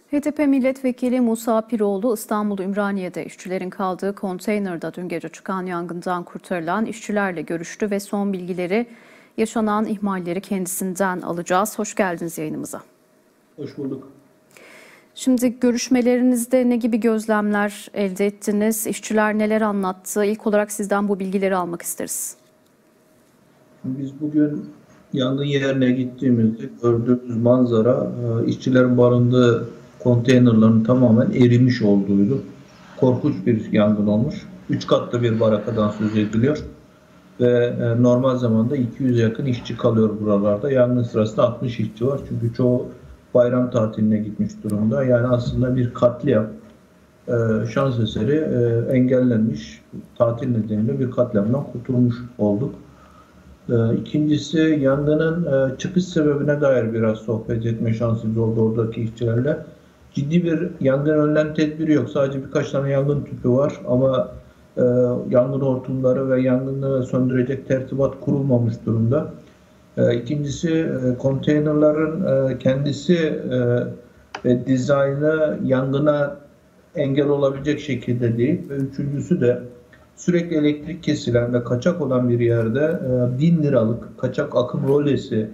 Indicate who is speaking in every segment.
Speaker 1: HDP milletvekili Musa Piroğlu İstanbul Ümraniye'de işçilerin kaldığı konteynerde dün gece çıkan yangından kurtarılan işçilerle görüştü ve son bilgileri, yaşanan ihmalleri kendisinden alacağız. Hoş geldiniz yayınımıza.
Speaker 2: Hoş bulduk.
Speaker 1: Şimdi görüşmelerinizde ne gibi gözlemler elde ettiniz? İşçiler neler anlattı? İlk olarak sizden bu bilgileri almak isteriz.
Speaker 2: Biz bugün yangın yerine gittiğimizde gördüğümüz manzara işçilerin barındığı konteynerların tamamen erimiş olduğuydu. Korkunç bir yangın olmuş. 3 katlı bir barakadan söz ediliyor. Ve normal zamanda 200'e yakın işçi kalıyor buralarda. Yangın sırasında 60 işçi var. Çünkü çoğu bayram tatiline gitmiş durumda. Yani aslında bir katliam. Şans eseri engellenmiş. Tatil nedeniyle bir katliamdan kurtulmuş olduk. İkincisi yangının çıkış sebebine dair biraz sohbet etme şansımız oldu oradaki işçilerle. Ciddi bir yangın önlem tedbiri yok. Sadece birkaç tane yangın tüpü var ama yangın hortumları ve yangını söndürecek tertibat kurulmamış durumda. İkincisi konteynerların kendisi ve dizaynı yangına engel olabilecek şekilde değil. Ve üçüncüsü de sürekli elektrik kesilen ve kaçak olan bir yerde 1000 liralık kaçak akım rolesi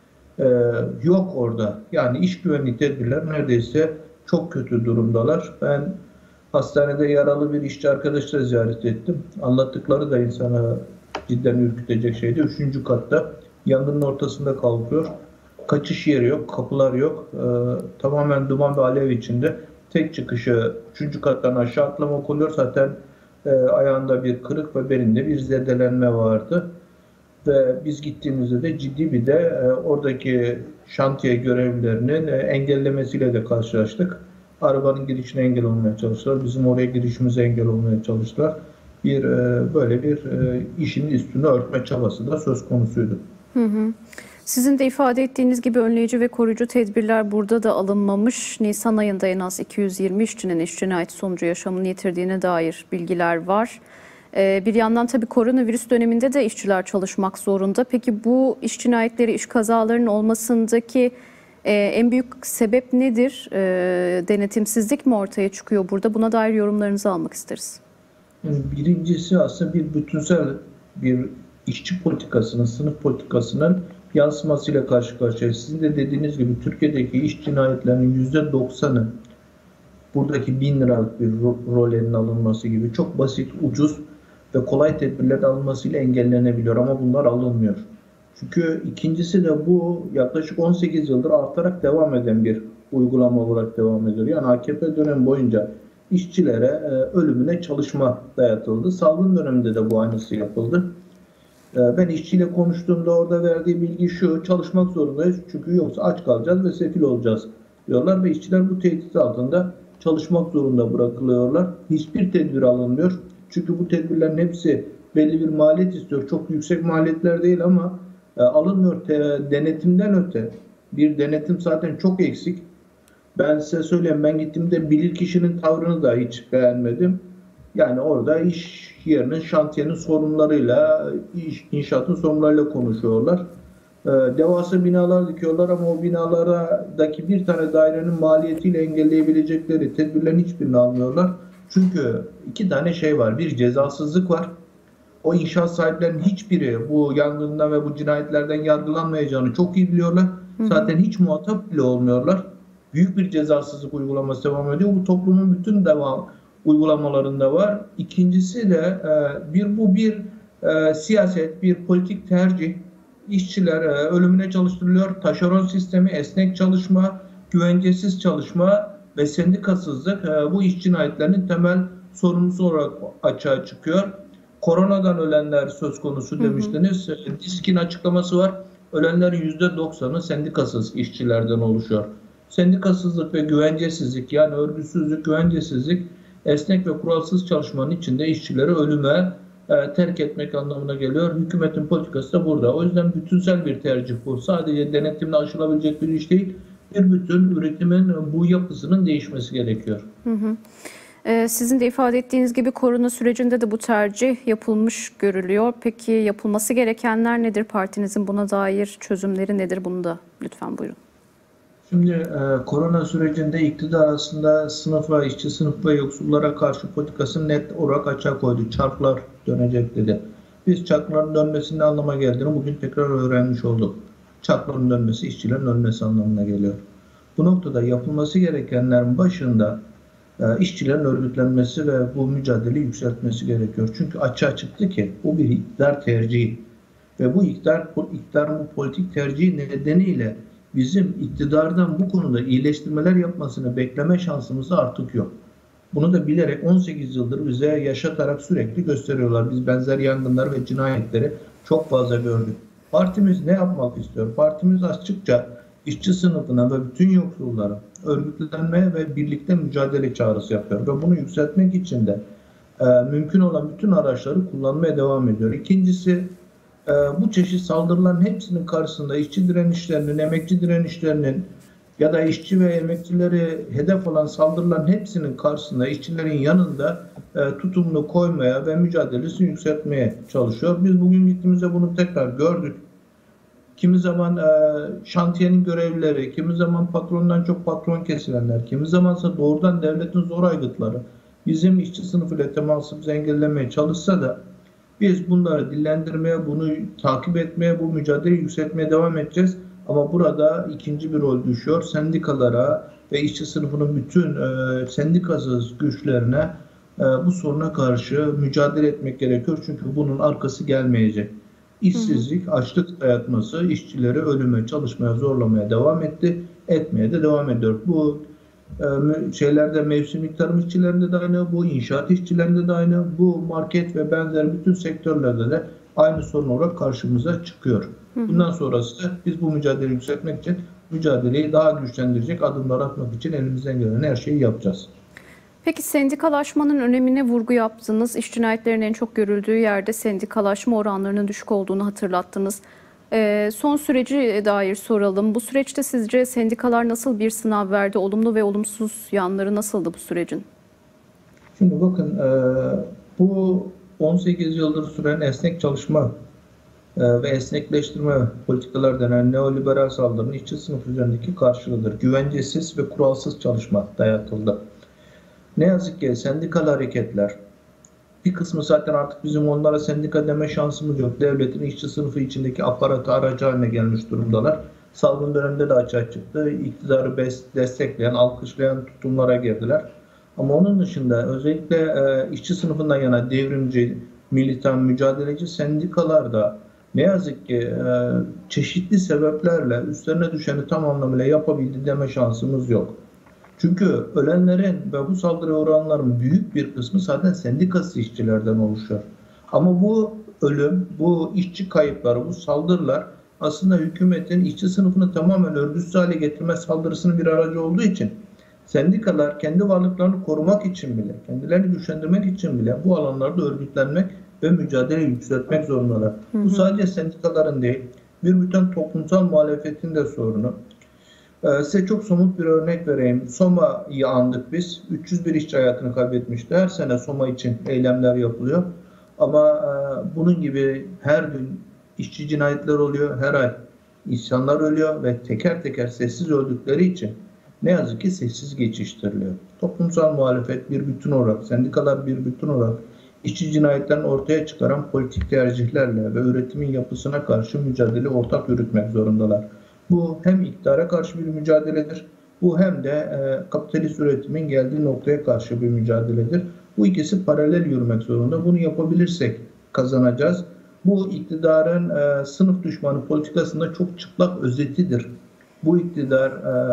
Speaker 2: yok orada. Yani iş güvenlik tedbirler neredeyse çok kötü durumdalar. Ben hastanede yaralı bir işçi arkadaşla ziyaret ettim. Anlattıkları da insana cidden ürkütecek şeydi. 3. katta yangının ortasında kalkıyor. Kaçış yeri yok, kapılar yok. Tamamen duman ve alev içinde. Tek çıkışı 3. kattan aşağı atlamak oluyor. Zaten ayağında bir kırık ve belinde bir zedelenme vardı. Ve biz gittiğimizde de ciddi bir de oradaki şantiye görevlilerinin engellemesiyle de karşılaştık. Arabanın girişine engel olmaya çalıştılar. Bizim oraya girişimize engel olmaya çalıştılar. Böyle bir işin üstünü örtme çabası da söz konusuydu.
Speaker 1: Sizin de ifade ettiğiniz gibi önleyici ve koruyucu tedbirler burada da alınmamış. Nisan ayında en az 220 işçinin iş cinayeti sonucu yaşamını yitirdiğine dair bilgiler var. Bir yandan tabii koronavirüs döneminde de işçiler çalışmak zorunda. Peki bu iş cinayetleri, iş kazalarının olmasındaki en büyük sebep nedir? Denetimsizlik mi ortaya çıkıyor burada? Buna dair yorumlarınızı almak isteriz.
Speaker 2: Birincisi aslında bir bütünsel bir işçi politikasının, sınıf politikasının yansımasıyla karşı karşıyayız. Sizin de dediğiniz gibi Türkiye'deki iş cinayetlerinin %90'ı buradaki 1000 liralık bir rolenin alınması gibi çok basit, ucuz ve kolay tedbirler alınmasıyla engellenebiliyor ama bunlar alınmıyor. Çünkü ikincisi de bu yaklaşık 18 yıldır artarak devam eden bir uygulama olarak devam ediyor. Yani AKP dönemi boyunca işçilere ölümüne çalışma dayatıldı. Salgın döneminde de bu aynısı yapıldı. Ben işçiyle konuştuğumda orada verdiği bilgi şu: çalışmak zorundayız çünkü yoksa aç kalacağız ve sefil olacağız diyorlar ve işçiler bu tehdit altında çalışmak zorunda bırakılıyorlar. Hiçbir tedbir alınmıyor. Çünkü bu tedbirlerin hepsi belli bir maliyet istiyor. Çok yüksek maliyetler değil ama alınmıyor. Denetimden öte. Bir denetim zaten çok eksik. Ben size söyleyeyim, ben gittiğimde bilirkişinin tavrını da hiç beğenmedim. Yani orada iş yerinin, şantiyenin sorunlarıyla, inşaatın sorunlarıyla konuşuyorlar. Devasa binalar dikiyorlar ama o binalardaki bir tane dairenin maliyetiyle engelleyebilecekleri tedbirlerin hiçbirini almıyorlar. Çünkü 2 tane şey var. Bir, cezasızlık var. O inşaat sahiplerinin hiçbiri bu yangından ve bu cinayetlerden yargılanmayacağını çok iyi biliyorlar. Zaten hiç muhatap bile olmuyorlar. Büyük bir cezasızlık uygulaması devam ediyor. Bu toplumun bütün uygulamalarında var. İkincisi de bir siyaset, bir politik tercih. İşçiler ölümüne çalıştırılıyor. Taşeron sistemi, esnek çalışma, güvencesiz çalışma ve sendikasızlık bu iş cinayetlerinin temel sorumlusu olarak açığa çıkıyor. Koronadan ölenler söz konusu demiştiniz. DİSK'in açıklaması var. Ölenlerin %90'ı sendikasız işçilerden oluşuyor. Sendikasızlık ve güvencesizlik, yani örgütsüzlük, güvencesizlik, esnek ve kuralsız çalışmanın içinde işçileri ölüme terk etmek anlamına geliyor. Hükümetin politikası da burada. O yüzden bütünsel bir tercih bu. Sadece denetimle aşılabilecek bir iş değil. Bir bütün üretimin bu yapısının değişmesi gerekiyor.
Speaker 1: Sizin de ifade ettiğiniz gibi korona sürecinde de bu tercih yapılmış görülüyor. Peki yapılması gerekenler nedir? Partinizin buna dair çözümleri nedir? Bunu da lütfen buyurun.
Speaker 2: Şimdi korona sürecinde iktidar aslında sınıfa, işçi sınıf ve yoksullara karşı politikasını net olarak açığa koydu. Çarklar dönecek dedi. Biz çarkların dönmesinin ne anlama geldiğini bugün tekrar öğrenmiş olduk. Çarkların dönmesi işçilerin ölmesi anlamına geliyor. Bu noktada yapılması gerekenlerin başında işçilerin örgütlenmesi ve bu mücadeleyi yükseltmesi gerekiyor. Çünkü açığa çıktı ki bu bir iktidar tercihi. Ve bu iktidarın bu politik tercihi nedeniyle bizim iktidardan bu konuda iyileştirmeler yapmasını bekleme şansımız artık yok. Bunu da bilerek 18 yıldır bize yaşatarak sürekli gösteriyorlar. Biz benzer yangınlar ve cinayetleri çok fazla gördük. Partimiz ne yapmak istiyor? Partimiz açıkça işçi sınıfına ve bütün yoksullara örgütlenmeye ve birlikte mücadele çağrısı yapıyor. Ve bunu yükseltmek için de mümkün olan bütün araçları kullanmaya devam ediyor. İkincisi, bu çeşit saldırıların hepsinin karşısında işçi direnişlerinin, emekçi direnişlerinin ya da işçi ve emekçileri hedef alan saldırıların hepsinin karşısında işçilerin yanında tutumunu koymaya ve mücadelesini yükseltmeye çalışıyor. Biz bugün gittiğimizde bunu tekrar gördük. Kimi zaman şantiyenin görevlileri, kimi zaman patrondan çok patron kesilenler, kimi zamansa doğrudan devletin zor aygıtları bizim işçi sınıfıyla temasımızı engellemeye çalışsa da biz bunları dillendirmeye, bunu takip etmeye, bu mücadeleyi yükseltmeye devam edeceğiz. Ama burada ikinci bir rol düşüyor. Sendikalara ve işçi sınıfının bütün sendikasız güçlerine bu soruna karşı mücadele etmek gerekiyor. Çünkü bunun arkası gelmeyecek. İşsizlik, açlık dayatması işçileri ölüme, çalışmaya, zorlamaya devam etti. Etmeye de devam ediyor. Bu şeylerde, mevsimlik tarım işçilerinde de aynı, bu inşaat işçilerinde de aynı, bu market ve benzer bütün sektörlerde de aynı sorun olarak karşımıza çıkıyor. Bundan sonrası biz bu mücadeleyi yükseltmek için mücadeleyi daha güçlendirecek adımlar atmak için elimizden gelen her şeyi yapacağız.
Speaker 1: Peki sendikalaşmanın önemine vurgu yaptınız. İş cinayetlerinin en çok görüldüğü yerde sendikalaşma oranlarının düşük olduğunu hatırlattınız. Son süreci dair soralım. Bu süreçte sizce sendikalar nasıl bir sınav verdi? Olumlu ve olumsuz yanları nasıldı bu sürecin?
Speaker 2: Şimdi bakın, bu 18 yıldır süren esnek çalışma ve esnekleştirme politikalar denen neoliberal saldırının işçi sınıf üzerindeki karşılığıdır. Güvencesiz ve kuralsız çalışma dayatıldı. Ne yazık ki sendikal hareketler, bir kısmı zaten artık bizim onlara sendika deme şansımız yok. Devletin işçi sınıfı içindeki aparatı aracı haline gelmiş durumdalar. Salgın döneminde de açığa çıktı. İktidarı destekleyen, alkışlayan tutumlara girdiler. Ama onun dışında özellikle işçi sınıfından yana devrimci, militan, mücadeleci sendikalar da ne yazık ki çeşitli sebeplerle üstlerine düşeni tam anlamıyla yapabildi deme şansımız yok. Çünkü ölenlerin ve bu saldırıya uğrayanların büyük bir kısmı zaten sendikası işçilerden oluşuyor. Ama bu ölüm, bu işçi kayıpları, bu saldırılar aslında hükümetin işçi sınıfını tamamen örgütsüz hale getirme saldırısının bir aracı olduğu için sendikalar kendi varlıklarını korumak için bile, kendilerini güçlendirmek için bile bu alanlarda örgütlenmek ve mücadeleyi yükseltmek zorundalar. Bu sadece sendikaların değil, bir bütün toplumsal muhalefetin de sorunu. Size çok somut bir örnek vereyim. Soma'yı andık biz. 301 işçi hayatını kaybetmişti. Her sene Soma için eylemler yapılıyor. Ama bunun gibi her gün işçi cinayetler oluyor. Her ay insanlar ölüyor ve teker teker sessiz öldükleri için ne yazık ki sessiz geçiştiriliyor. Toplumsal muhalefet bir bütün olarak, sendikalar bir bütün olarak işçi cinayetlerini ortaya çıkaran politik tercihlerle ve üretimin yapısına karşı mücadele ortak yürütmek zorundalar. Bu hem iktidara karşı bir mücadeledir, bu hem de kapitalist üretimin geldiği noktaya karşı bir mücadeledir. Bu ikisi paralel yürümek zorunda. Bunu yapabilirsek kazanacağız. Bu iktidarın sınıf düşmanı politikasında çok çıplak özetidir. Bu iktidar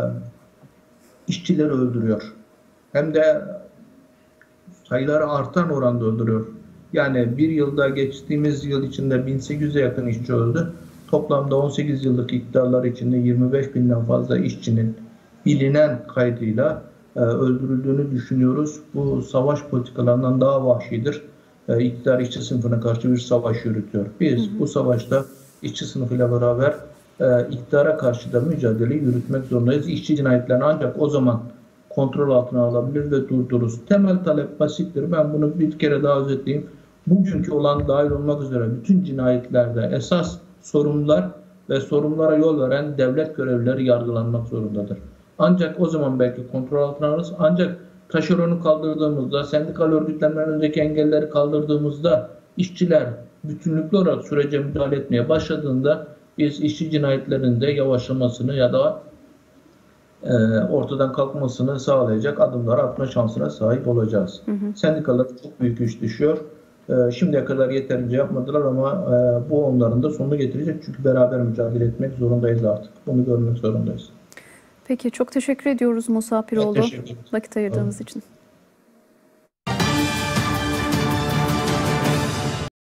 Speaker 2: işçileri öldürüyor. Hem de sayıları artan oranda öldürüyor. Yani bir yılda geçtiğimiz yıl içinde 1800'e yakın işçi öldü. Toplamda 18 yıllık iktidarlar içinde 25 binden fazla işçinin bilinen kaydıyla öldürüldüğünü düşünüyoruz. Bu savaş politikalarından daha vahşidir. İktidar işçi sınıfına karşı bir savaş yürütüyor. Biz bu savaşta işçi sınıfıyla beraber iktidara karşı da mücadeleyi yürütmek zorundayız. İşçi cinayetlerini ancak o zaman kontrol altına alabilir ve durdururuz. Temel talep basittir. Ben bunu bir kere daha özetleyeyim. Bugünkü olan dahil olmak üzere bütün cinayetlerde esas sorumlular ve sorumlulara yol veren devlet görevlileri yargılanmak zorundadır. Ancak o zaman belki kontrol altına alırız. Ancak taşeronu kaldırdığımızda, sendikal örgütlenmenin önündeki engelleri kaldırdığımızda, işçiler bütünlüklü olarak sürece müdahale etmeye başladığında biz işçi cinayetlerinde yavaşlamasını ya da ortadan kalkmasını sağlayacak adımlar atma şansına sahip olacağız. Sendikalara çok büyük iş düşüyor. Şimdiye kadar yeterince yapmadılar ama bu onların da sonunu getirecek. Çünkü beraber mücadele etmek zorundayız artık. Bunu görmek zorundayız.
Speaker 1: Peki çok teşekkür ediyoruz Musa Piroğlu
Speaker 2: Teşekkür ederim.
Speaker 1: vakit ayırdığınız için.